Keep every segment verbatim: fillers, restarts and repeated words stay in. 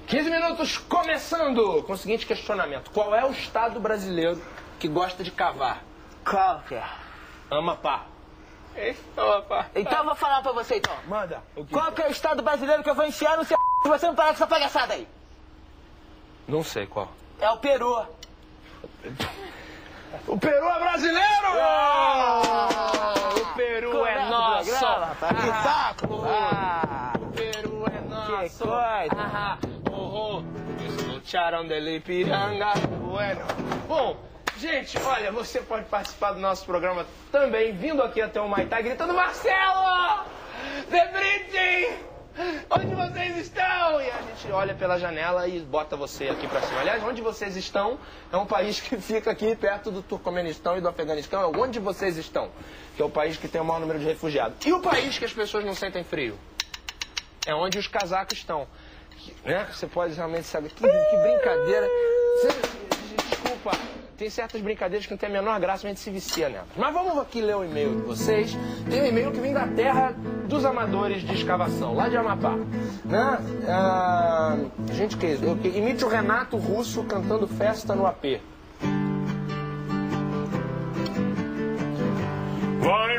quinze minutos começando com o seguinte questionamento. Qual é o estado brasileiro que gosta de cavar? Qual que é? Amapá. Amapá. Então eu vou falar pra você, então. Manda. O que Qual que é o estado brasileiro que eu vou enfiar no seu se você não parar com essa palhaçada aí? Não sei qual. É o Peru. O Peru é brasileiro! Ah! O Peru Começa é o nosso! programa, tá? Espetáculo! Ah! O Peru é nosso! Que coisa! Ah, oh, oh. Escucharam del Ipiranga. Bueno. Bom, gente, olha, você pode participar do nosso programa também, vindo aqui até o Maitá, gritando: Marcelo! The Bridge! Onde vocês estão? E a gente olha pela janela e bota você aqui pra cima. Aliás, onde vocês estão é um país que fica aqui perto do Turcomenistão e do Afeganistão. É onde vocês estão, que é o país que tem o maior número de refugiados. E o país que as pessoas não sentem frio? É onde os casacos estão. Né? Você pode realmente saber que, que brincadeira. Você, desculpa, tem certas brincadeiras que não tem a menor graça, a gente se vicia nelas. Mas vamos aqui ler o e-mail de vocês. Tem um e-mail que vem da terra dos amadores de escavação, lá de Amapá. Né? Ah, gente, que eu, que imite o Renato Russo cantando Festa no A P. Vai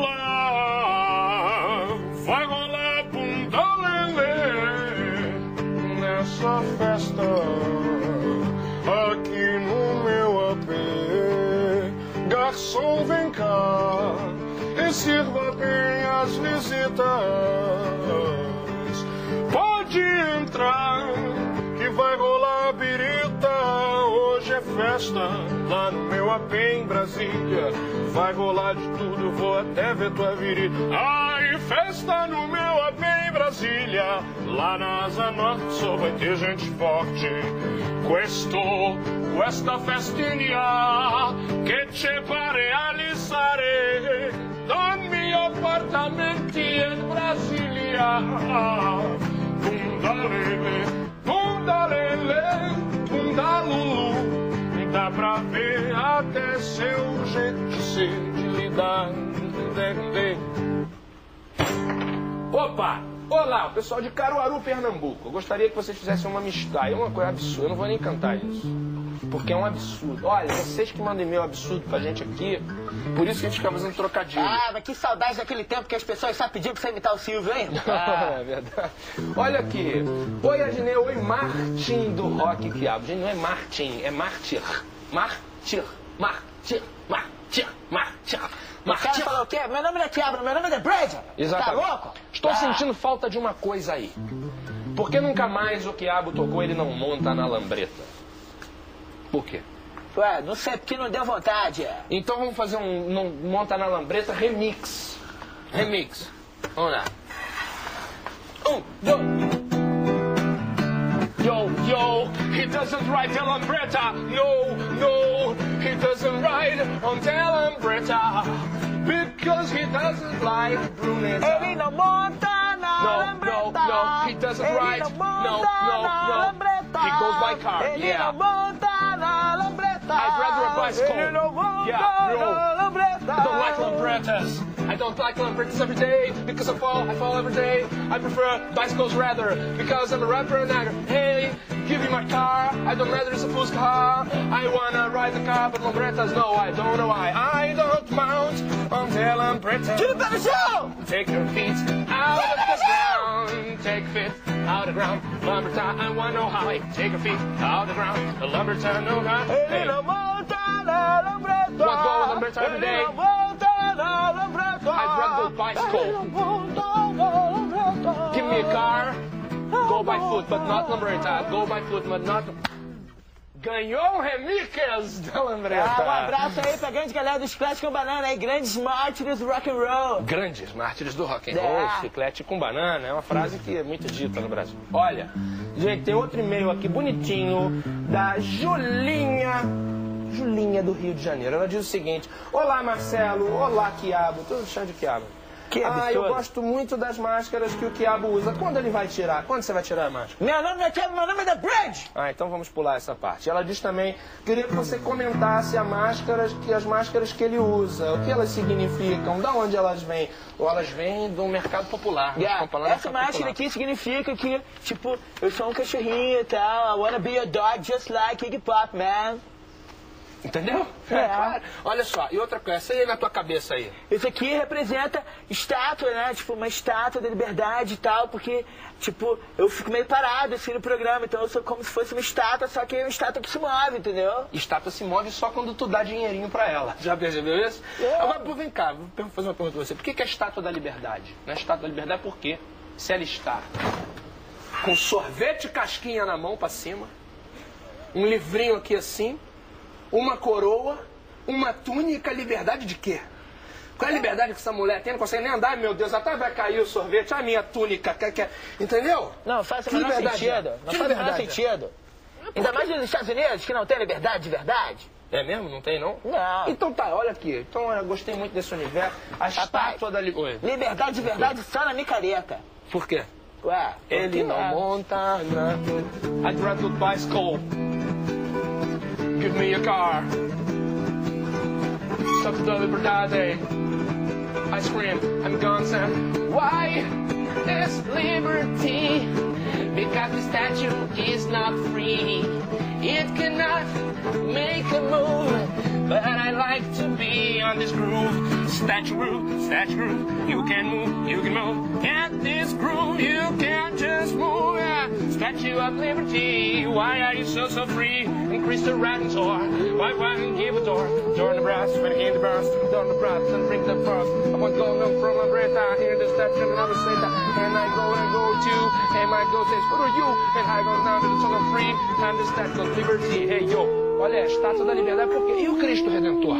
rolar, vai rolar bunda lelê nessa festa aqui no meu A P. Garçom, vem cá e sirva bem as visitas. Pode entrar que vai rolar birita. Hoje é festa lá no meu A P em Brasília. Vai rolar de tudo, eu vou até ver tua virida. Ai, festa no meu A P em Brasília. Lá na Asa Norte só vai ter gente forte. Questo, questa festinha che c'è per realizzare nel mio appartamento in Brasilia. Bunda lele, bunda lele, bunda lulu. Dá pra ver até seu jeito de ser, de lidar. Opa! Olá, o pessoal de Caruaru, Pernambuco. Eu gostaria que vocês fizessem uma mistura. É uma coisa absurda, eu não vou nem cantar isso. Porque é um absurdo. Olha, vocês que mandam e-mail absurdo pra gente aqui, por isso que a gente fica fazendo trocadilho. Ah, mas que saudade daquele tempo que as pessoas só pediam pra você imitar o Silvio, hein? Ah. É verdade. Olha aqui. Oi, Adnei. Oi, Martin do Rock Quiabo. Gente, não é Martin, é Mártir. Mártir. Mártir. Mártir. Mártir. O cara falou o quê? Meu nome não é Quiabo, meu nome é The Bridge. Exatamente. Tá louco? Estou ah. sentindo falta de uma coisa aí. Porque nunca mais o Quiabo tocou, ele não monta na lambreta. Por quê? Ué, não sei, porque não deu vontade. Então vamos fazer um, um monta na lambreta remix. Remix. Vamos lá. Um, dois. Yo, yo, he doesn't ride the lambretta. No, no, he doesn't ride on the lambretta. Because he doesn't like brunette. Ele não monta na No, lambreta. no, no, he doesn't Ele ride. não monta No, no, na no. lambreta. He goes by car, Ele yeah. não monta na lambreta. I'd rather a bicycle. Ele não monta Yeah, bro. na lambreta. I don't like lambrettas. I don't like lambrettas every day because I fall, I fall every day. I prefer bicycles rather because I'm a rapper and I go, hey, give me my car. I don't rather it's a fool's car. I wanna ride the car, but lambrettas, no, I don't know why. I don't mount on the lambretta. Tira o pé do chão! Take your feet out of the ground. Take feet out of the ground. Lambretta, I wanna know how. Hey, take your feet out of the ground. The lambretta, no how. Ele Hey. não monta na lambreta. Want to go on lambretta every day? Ele não monta na lambreta. I'd rather go bicycle. Ele não monta na lambreta. Give me a car, go by foot, but not lambretta. Go by foot, but not... Ganhou o remix da lambretta. Ah, um abraço aí pra grande galera do Chiclete com Banana aí, grandes mártires do rock and roll. Grandes mártires do rock and É. roll, chiclete com banana, é uma frase que é muito dita no Brasil. Olha, gente, tem outro e-mail aqui bonitinho da Julinha, Julinha do Rio de Janeiro. Ela diz o seguinte: olá, Marcelo, olá, Quiabo, tudo chão de Quiabo. Que ah, absurdo. eu gosto muito das máscaras que o Quiabo usa. Quando ele vai tirar? Quando você vai tirar a máscara? Meu nome é Quiabo, meu nome é The Bridge. Ah, então vamos pular essa parte. Ela diz também, queria que você comentasse a máscaras, que as máscaras que ele usa, o que elas significam, da onde elas vêm. Ou elas vêm do mercado popular. Yeah. Popular Essa máscara popular. aqui significa que, tipo, eu sou um cachorrinho e tal. I wanna be a dog just like Iggy Pop, man. Entendeu? É. Claro. Olha só, e outra coisa, essa aí na tua cabeça aí. Isso aqui representa estátua, né? Tipo, uma estátua da liberdade e tal, porque, tipo, eu fico meio parado assim no programa, então eu sou como se fosse uma estátua, só que é uma estátua que se move, entendeu? Estátua se move só quando tu dá dinheirinho pra ela. Já percebeu isso? É. Agora, pô, vem cá, vou fazer uma pergunta pra você. Por que, que é a estátua da liberdade? Não é a estátua da liberdade por quê? Se ela está com sorvete e casquinha na mão pra cima, um livrinho aqui assim, uma coroa, uma túnica, liberdade de quê? Qual é a liberdade que essa mulher tem? Não consegue nem andar, meu Deus, até vai cair o sorvete, a minha túnica, quer, quer, entendeu? Não, faz o Que menor liberdade sentido. é? Não Que faz o menor liberdade é? sentido. Ainda mais nos Estados Unidos, que não tem liberdade de verdade. É mesmo? Não tem, não? Não. Então tá, olha aqui. Então eu gostei muito desse universo. A estátua da liberdade. Liberdade de verdade só na micareta. Por quê? Ué, Ele não monta na... I'd rather bicycle. Give me a car. Stop the liberdade. Ice cream, I'm gone, Sam. Why is liberty? Because the statue is not free. It cannot make a move, but I like to be on this groove. Statue groove, statue groove, you can move, you can move. At this groove, you can just move. Yeah. Statue of Liberty, why are you so, so free? Increase the riding tour, why, why don't you give a door? Door in the brass, when in the brass, door in the brass, and bring the cross. I want to go from my breath, I hear the statue, and I will say that. And I go and go to, and my go says, what are you? And I go down to the song of free, and the statue of Liberty. Hey, yo, olha a estátua da liberdade, por quê? E o Cristo Redentor?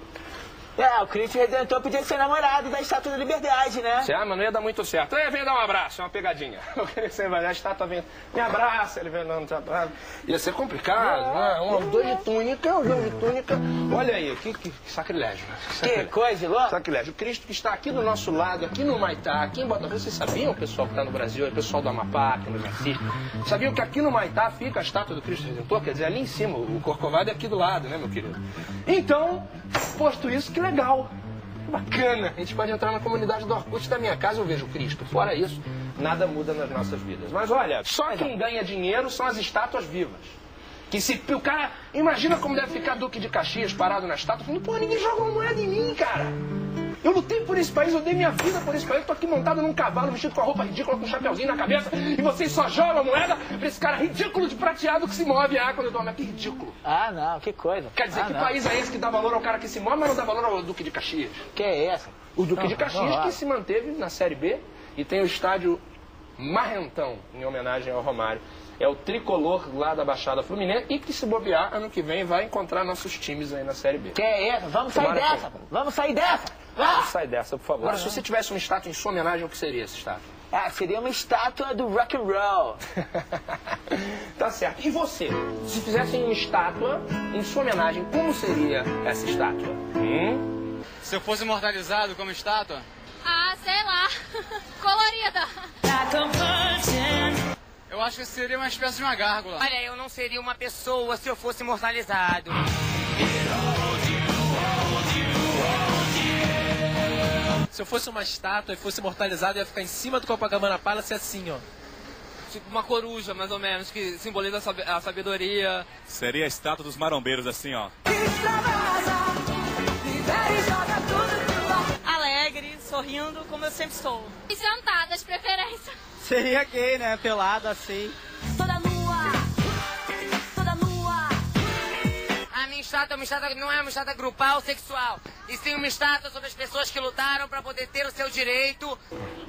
É, o Cristo Redentor podia ser namorado da Estátua da Liberdade, né? Você, ah, mas não ia dar muito certo. Aí vem dar um abraço, é uma pegadinha. Eu queria que você vai, a estátua vem, me abraça, ele vem dando um abraço. Ia ser complicado, né? Um, dois de túnica, um dois de túnica. Olha aí, que, que, que sacrilégio. Né? Que Sacrilégio. coisa, louco. Sacrilégio. O Cristo que está aqui do nosso lado, aqui no Maitá, aqui em Botafogo. Vocês sabiam, o pessoal que está no Brasil, o pessoal do Amapá, que nos assiste, sabiam que aqui no Maitá fica a estátua do Cristo Redentor? Quer dizer, ali em cima, o Corcovado é aqui do lado, né, meu querido? Então, posto isso, que legal. Bacana, a gente pode entrar na comunidade do Orkut da minha casa, eu vejo Cristo. Fora isso, nada muda nas nossas vidas. Mas olha, só quem ganha dinheiro são as estátuas vivas. Que se o cara... Imagina como deve ficar Duque de Caxias parado na estátua, falando, pô, ninguém joga uma moeda em mim, cara. Eu lutei por esse país, eu dei minha vida por esse país, eu tô aqui montado num cavalo, vestido com a roupa ridícula, com um chapeuzinho na cabeça, e vocês só jogam a moeda pra esse cara ridículo de prateado que se move. Ah, quando eu dou, mas que ridículo. Ah, não, que coisa. Quer dizer, ah, que não. país é esse que dá valor ao cara que se move, mas não dá valor ao Duque de Caxias? Que é essa? O Duque Não, de Caxias não, que se manteve na Série B e tem o estádio Marrentão, em homenagem ao Romário. É o tricolor lá da Baixada Fluminense e que se bobear, ano que vem vai encontrar nossos times aí na Série B. Que é essa? Vamos sair Tomara dessa, vamos sair dessa. Ah! Ah! Sai dessa, por favor. Agora, se você tivesse uma estátua em sua homenagem, o que seria essa estátua? Ah, seria uma estátua do rock and roll. Tá certo. E você? Se fizessem uma estátua em sua homenagem, como seria essa estátua? Hum? Se eu fosse imortalizado como estátua? Ah, sei lá. Colorida. Eu acho que seria uma espécie de uma gárgula. Olha, eu não seria uma pessoa se eu fosse imortalizado. Se eu fosse uma estátua e fosse imortalizado, eu ia ficar em cima do Copacabana Palace assim, ó. Tipo uma coruja, mais ou menos, que simboliza a sab- a sabedoria. Seria a estátua dos marombeiros assim, ó. Alegre, sorrindo, como eu sempre sou. E sentada, de preferência. Seria gay, né? Pelado assim. Toda nua, toda nua. A minha estátua, uma estátua não é uma estátua grupal sexual, e sim uma estátua sobre as pessoas que lutaram para poder ter o seu direito.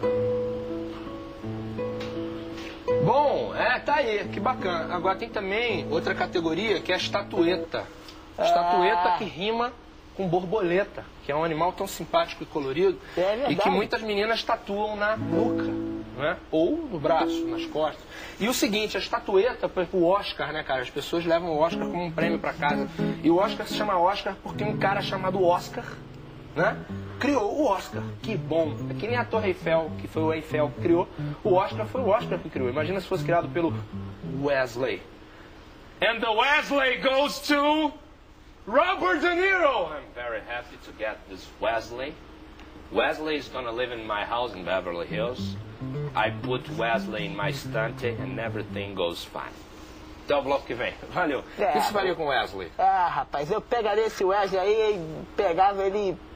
Bom, é, tá aí, que bacana. Agora tem também outra categoria que é a estatueta. Estatueta Ah. que rima com borboleta, que é um animal tão simpático e colorido É verdade. e que muitas meninas tatuam na nuca, né? Ou no braço, nas costas. E o seguinte, a estatueta, por exemplo, o Oscar, né, cara? As pessoas levam o Oscar como um prêmio pra casa. E o Oscar se chama Oscar porque um cara chamado Oscar, né? criou o Oscar. Que bom. É que nem a Torre Eiffel, que foi o Eiffel que criou. O Oscar foi o Oscar que criou. Imagina se fosse criado pelo Wesley. And the Wesley goes to Robert De Niro. I'm very happy to get this Wesley. Wesley is gonna live in my house in Beverly Hills. I put Wesley in my estante and everything goes fine. Até o bloco que vem. Valeu. O É, que você faria com o Wesley? Ah, rapaz, eu pegaria esse Wesley aí e pegava ele